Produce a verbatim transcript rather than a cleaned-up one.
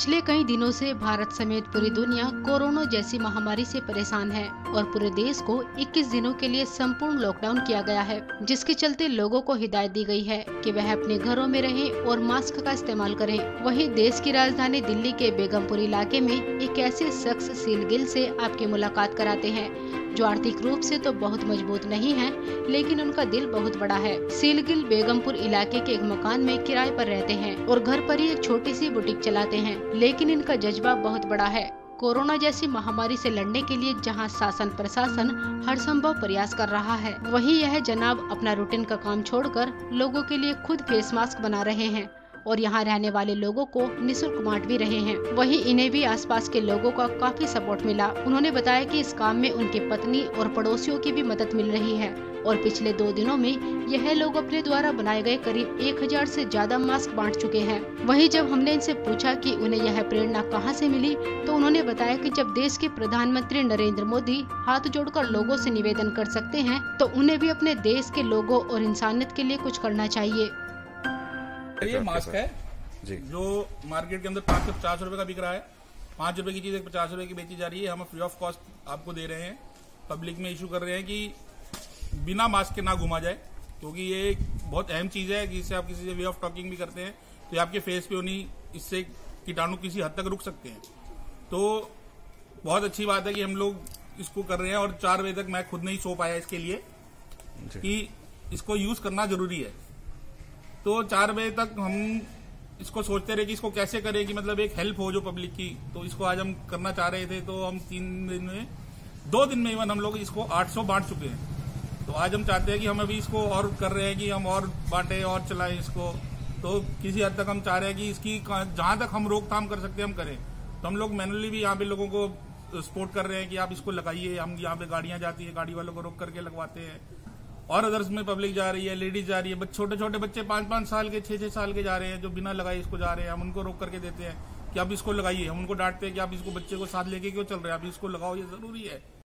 पिछले कई दिनों से भारत समेत पूरी दुनिया कोरोना जैसी महामारी से परेशान है और पूरे देश को इक्कीस दिनों के लिए संपूर्ण लॉकडाउन किया गया है, जिसके चलते लोगों को हिदायत दी गई है कि वह अपने घरों में रहें और मास्क का इस्तेमाल करें। वहीं देश की राजधानी दिल्ली के बेगमपुर इलाके में एक ऐसे शख्स सीलगिल से आपकी मुलाकात कराते हैं जो आर्थिक रूप से तो बहुत मजबूत नहीं है, लेकिन उनका दिल बहुत बड़ा है। सीलगिल बेगमपुर इलाके के एक मकान में किराए पर रहते हैं और घर पर ही एक छोटी सी बुटीक चलाते हैं, लेकिन इनका जज्बा बहुत बड़ा है। कोरोना जैसी महामारी से लड़ने के लिए जहां शासन प्रशासन हर संभव प्रयास कर रहा है, वहीं यह जनाब अपना रूटीन का काम छोड़कर लोगों के लिए खुद फेस मास्क बना रहे हैं और यहाँ रहने वाले लोगों को निःशुल्क बांट भी रहे हैं। वहीं इन्हें भी आसपास के लोगों का काफी सपोर्ट मिला। उन्होंने बताया कि इस काम में उनके पत्नी और पड़ोसियों की भी मदद मिल रही है और पिछले दो दिनों में यह लोग अपने द्वारा बनाए गए करीब एक हजार से ज्यादा मास्क बांट चुके हैं। वहीं जब हमने इनसे पूछा कि उन्हें यह प्रेरणा कहां से मिली, तो उन्होंने बताया कि जब देश के प्रधानमंत्री नरेंद्र मोदी हाथ जोड़कर लोगों से निवेदन कर सकते हैं, तो उन्हें भी अपने देश के लोगों और इंसानियत के लिए कुछ करना चाहिए। ये मास्क है जी, जो मार्केट के अंदर पाँच सौ पचास रुपए का बिक रहा है। पाँच रुपए की चीज एक पचास रुपए की बेची जा रही है। हम फ्री ऑफ कॉस्ट आपको दे रहे हैं, पब्लिक में इशू कर रहे हैं कि बिना मास्क के ना घुमा जाए, क्योंकि ये एक बहुत अहम चीज है। जिससे आप किसी से वे ऑफ टॉकिंग भी करते हैं तो आपके फेस पे उन्हीं इससे कीटाणु किसी हद तक रुक सकते हैं। तो बहुत अच्छी बात है कि हम लोग इसको कर रहे हैं और चार बजे तक मैं खुद नहीं सो पाया इसके लिए कि इसको यूज करना जरूरी है। तो चार बजे तक हम इसको सोचते रहे कि इसको कैसे करें कि मतलब एक हेल्प हो जो पब्लिक की। तो इसको आज हम करना चाह रहे थे, तो हम तीन दिन में दो दिन में इवन हम लोग इसको आठ सौ बांट चुके हैं। तो आज हम चाहते हैं कि हम अभी इसको और कर रहे हैं कि हम और बांटे और चलाएं इसको। तो किसी हद तक हम चाह रहे हैं कि इसकी जहां तक हम रोकथाम कर सकते हैं हम करें। तो हम लोग मैनुअली भी यहाँ पे लोगों को सपोर्ट कर रहे हैं कि आप इसको लगाइए। हम यहाँ पे गाड़ियां जाती है, गाड़ी वालों को रोक करके लगवाते हैं। और अदर्स में पब्लिक जा रही है, लेडीज जा रही है, छोटे छोटे बच्चे पांच पांच साल के छह छह साल के जा रहे हैं जो बिना लगाए इसको जा रहे हैं। हम उनको रोक करके देते हैं कि आप इसको लगाइए। हम उनको डांटते हैं कि आप इसको बच्चे को साथ लेके क्यों चल रहे हैं, आप इसको लगाओ, ये जरूरी है।